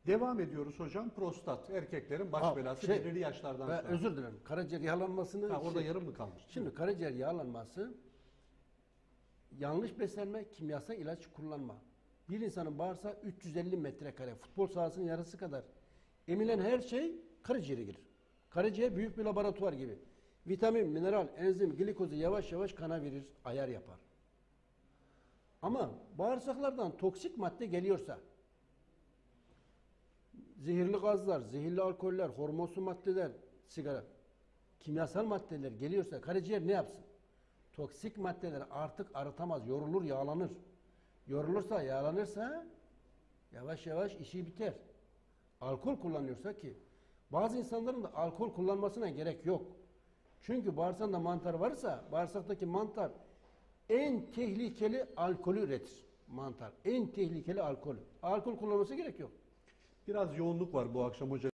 Devam ediyoruz hocam. Prostat erkeklerin baş belası belirli yaşlardan sonra. Özür dilerim. Karaciğer yağlanmasını... Orada yarım mı kalmış? Şimdi karaciğer yağlanması yanlış beslenme, kimyasal ilaç kullanma. Bir insanın bağırsağı 350 metrekare, futbol sahasının yarısı kadar. Emilen her şey karaciğere girer. Karaciğer büyük bir laboratuvar gibi. Vitamin, mineral, enzim, glikozu yavaş yavaş kana verir, ayar yapar. Ama bağırsaklardan toksik madde geliyorsa, zehirli gazlar, zehirli alkoller, hormonsu maddeler, sigara, kimyasal maddeler geliyorsa karaciğer ne yapsın? Toksik maddeler artık arıtamaz, yorulur, yağlanır. Yorulursa, yağlanırsa yavaş yavaş işi biter. Alkol kullanıyorsa ki bazı insanların da alkol kullanmasına gerek yok. Çünkü bağırsağında mantar varsa bağırsaktaki mantar en tehlikeli alkolü üretir. Mantar en tehlikeli alkolü. Alkol kullanması gerek yok. Biraz yoğunluk var bu akşam hocam.